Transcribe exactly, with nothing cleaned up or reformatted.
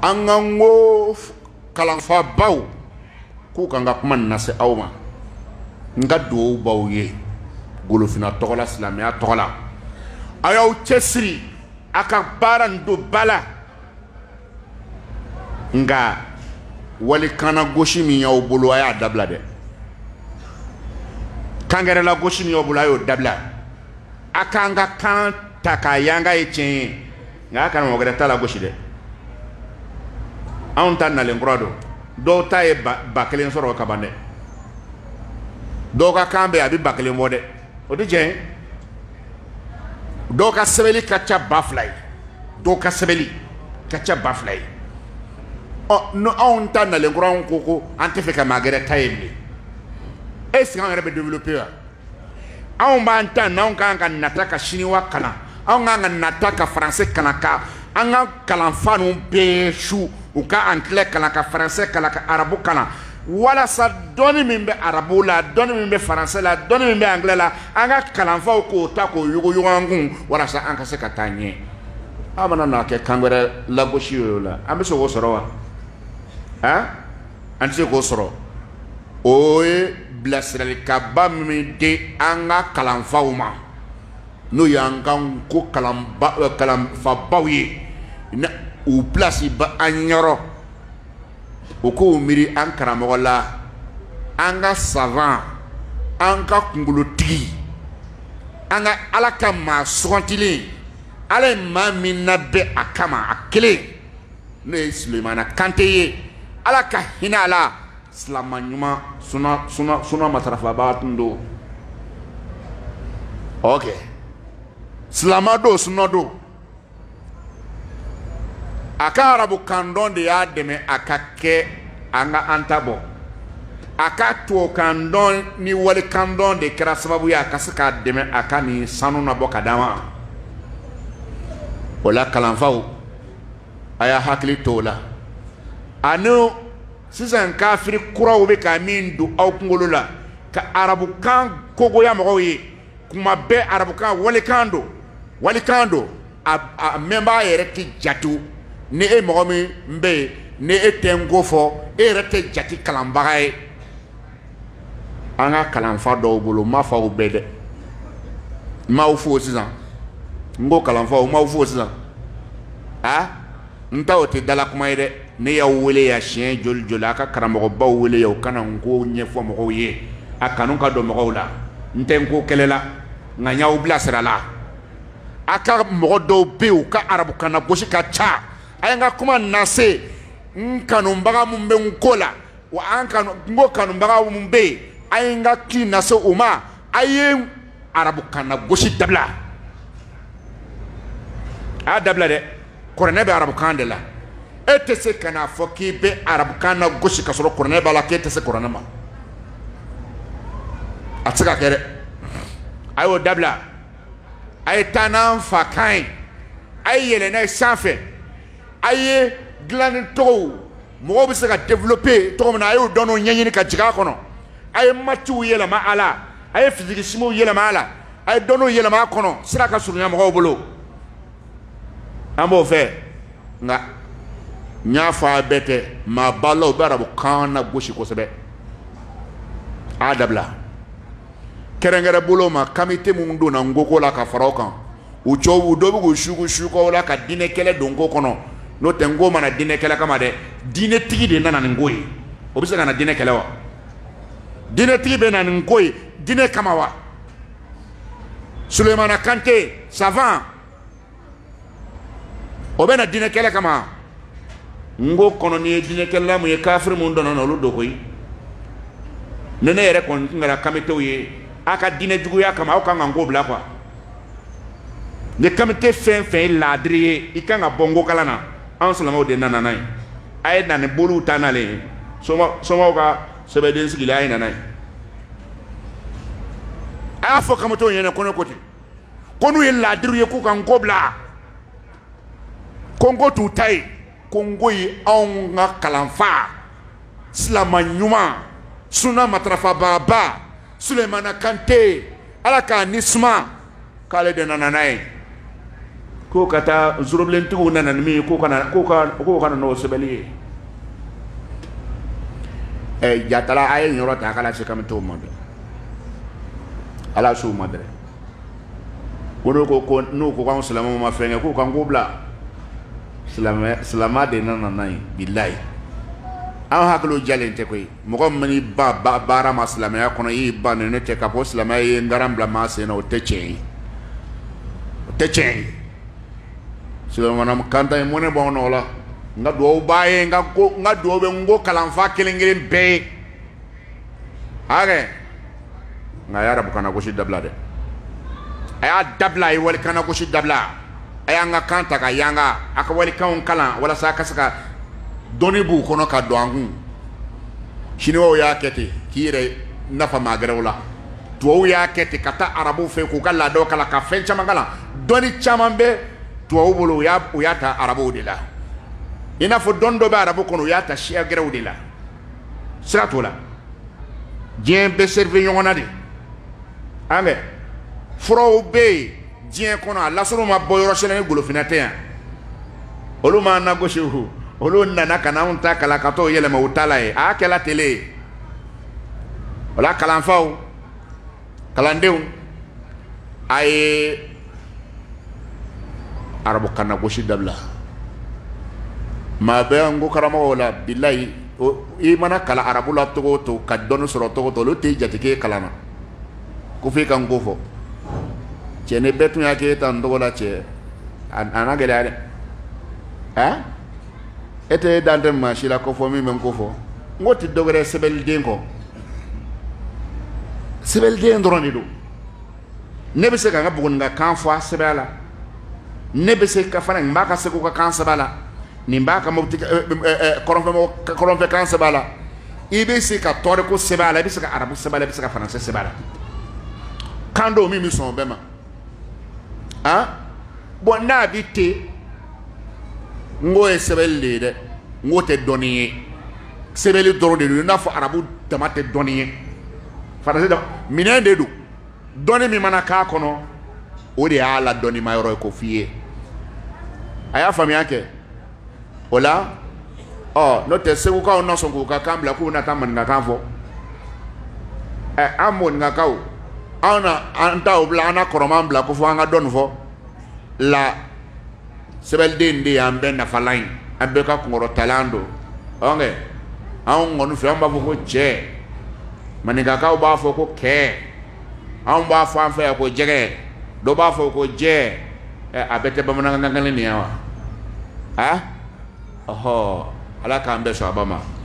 angango kalanfa baw ku kanga kuma nase awma nga do baw ye golofina togola islamia togola ayaw chesri aka barando bala nga wali kana goshi mi yaw bolo aya dabla de kangere la goshi mi yaw bolo ayo dabla aka nga kan taka yanga echen nga kana mo gata la goshi de on tan na le ngrado do tay bakelen soro kabande do ka kambe abi bakelen mode o de jen do ka sebeli kacha baflay do ka sebeli kacha baflay oh no on tan na le ngrado koko ante fe ka magere tayembe est ce qu'on aurait développé on ba tan na on kan kan nataka chinois kana on kan nataka français kana ka anga kalanfanu be shu uka anglais kana ka français kana ka arabu kana wala sa doni min be arabu la doni min be français la doni min be anglais la anga kalanfa ko ta ko yugo yugo wala sa anka se katanye amana na ke kangere la goshi la ambe so go soro wa ha anse go soro oye blasrel kabam mi de anga kalanfa uma no yangan ko kalamba kalanfa bawi na u place ba anyoro o ko miri an karamola anga savant anga kungulotigi anga alaka ma sontili ale ma minabe akama akele ne Sulemana Kante alaka hinala slamanyuma suna suna suna matrafa batundo okay slamado sunodo aka arabu kandon de ya deme akake anga antabo aka to kandon ni wali kandon de kera sababu ya kasaka deme aka ni sanu na boka dama wala kalanfau aya hakli tola anu sisan kafiri kuraw be ka min du aw kungolula ka arabu kan kogo ya mo yi kuma be arabu kan wali kando wali kando a memba yere ti jatu ni e mogomi mbe ni e tengo fo e rete jati kalambaga e anga kalamfa do bulu ma fa ubede ma ufu sisan ngo kalamfa ma ufu sisan ha nta o te dala kuma ide ni ya wele ya chien jol jol aka karambo ba wele ya kana ngo nyefo mo ye akanu ka do mo la ntenko kelela nganya ubla sirala aka mo do be ka arabu kana goshi ka cha ayenga kuma nase nkanumbaga mumbe nkola wa ankanu ngo kanumbaga mumbe ayenga ki nase uma ayen arabu kana goshi dabla a dabla de korne be arabu kan de la etese kana foki be arabu kana goshi kasoro korne bala ke etese korne ma atsaka kere ayo dabla ay tanan fakai ay yele na sanfe aye glani to mo bi se ka développer to na ayo dono nyanyini ka jiga kono aye matu yele ma ala aye physiquement yele ma ala aye dono yele ma kono sira ka sunya mo bolo ambo fe nga nya fa bete ma ballo barabu kana goshi ko sebe adabla kerengere bolo ma kamite mundu na ngoko la ka farokan u chowu do bu shugu shugo la ka dine kele dongo kono no tengo mana dine kele kama de dine tigi de nana ngoyi o bisa kana dine kele wa dine tigi be nana ngoyi dine kama wa Sulemana Kante savant o be na dine kele kama ngo kono ni dine kele la mu ye kafir mun dono no lu do koyi nene yere kon ngara kamite ye aka dine jugu ya kama o kan ngo bla kwa ne kamite fen fen ladri ikanga bongo kalana an salama de nana nay ay nan bolu tanale soma soma ka sebeden sigi la ina nay a fo kamato yene kono koti konu ye ladri ye ku kan ngo bla kongo tu tai kongo yi an nga kalanfa slama nyuma suna matrafa baba Sulemana Kante alaka nisma kale de nananaye ko kata zurublen tu na nan mi ko kana ko kana ko kana no sebeli e jatala ay nyoro ta kala se kam to mo ala su madre wono ko ko no ko kan salama ma fenge ko kan gobla salama salama de nan nan billahi an haklo jalente koy mo ko mani ba bara ma salama ya kono yi ba ne te ka po salama yi ngaram bla ma se no te chen te chen salama nam kanta mo ne bon no la nga do baye nga ko nga do be ngo kalam fa kelengere be age nga yara bukana ko shi dabla de aya dabla yi wal kana ko shi dabla aya nga kanta ka yanga aka wali kan kala wala sa kasaka doni bu kono ka do angu shino ya kete kire nafa magarewla to ya kete kata arabu fe ko kala do kala ka fen chama kala doni chamambe to bolo ya ya ta arabu de la ina fo dondo ba arabu kono ya ta shia grew de la sirato la dien be serve yongona de ame fro be dien kono la soro ma boyro shele golo finate olu ma na go shehu olu nana kana unta kala kato yele ma utala e a kala tele wala kala faw kala ndew ay arabu kana go shi dabla ma be ngo karama wala billahi i mana kala arabu la togo to ka don soro togo to lo te jatike kala na ku fi kan go fo chene betu ya ke tan do la che ana gele ale ha ete dante ma shila ko fo mi men ko fo ngoti dogere sebel dengo sebel den droni do ne be se ka bugun nga kan fo sebela ne be se ka fana mbaka se ko ka kan sebala ni mbaka mo koron mo koron fe kan sebala ibe se ka tore ko sebala ibe se ka arabu sebala ibe se ka français sebala kando mi mi son bema ah bon na bité ngo e sebelle de ngo te doni sebelle doro de na fo arabu tamate doni français da minen de du doni mi mana ka kono o de ala doni mayoro ko fiye aya fami yake ola oh no te se ko no so ko ka kambla ko na tamman nga kan fo e amon nga kaw ana anta obla ana koromam bla ko fo nga don fo la sebel dende ambe na falain ambe ka ngoro talando onge an ngonu fe amba ko je maniga ka ba fo ko ke an ba fo an fe ko jege do ba fo ko je e abete ba mana ngale ni yawa ha oho ala ka ambe so abama